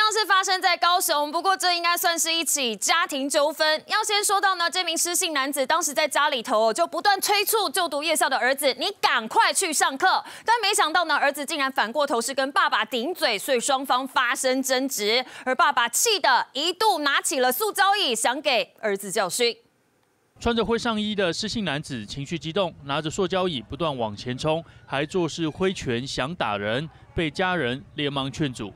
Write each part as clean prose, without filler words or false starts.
样是发生在高雄，不过这应该算是一起家庭纠纷。要先说到呢，这名失信男子当时在家里头就不断催促就读夜校的儿子，你赶快去上课。但没想到呢，儿子竟然反过头是跟爸爸顶嘴，所以双方发生争执。而爸爸气得一度拿起了塑胶椅，想给儿子教训。 穿着灰上衣的失信男子情绪激动，拿着塑胶椅不断往前冲，还作势挥拳想打人，被家人连忙劝阻。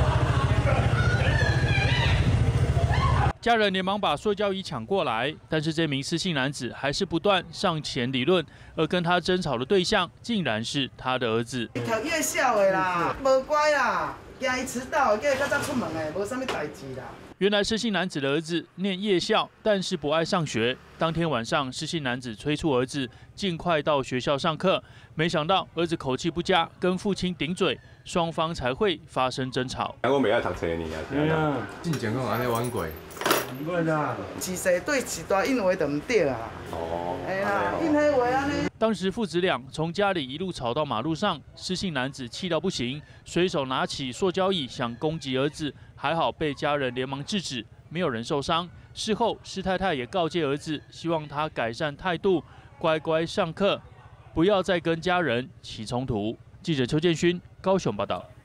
家人连忙把塑胶椅抢过来，但是这名失信男子还是不断上前理论，而跟他争吵的对象竟然是他的儿子。 读夜校的啦，无乖啦，惊伊迟到，叫伊较早出门的，无啥物代志啦。 原来失信男子的儿子念夜校，但是不爱上学。当天晚上，失信男子催促儿子尽快到学校上课，没想到儿子口气不佳，跟父亲顶嘴，双方才会发生争吵。 我袂爱读册呢啊，是啊， 进前讲安尼玩过。 唔过啦，自细对一大因话就唔对啊。哦，哎呀，因迄话安尼。 当时父子俩从家里一路吵到马路上，失信男子气到不行，随手拿起塑胶椅想攻击儿子，还好被家人连忙制止，没有人受伤。事后，施太太也告诫儿子，希望他改善态度，乖乖上课，不要再跟家人起冲突。记者邱建勋高雄报道。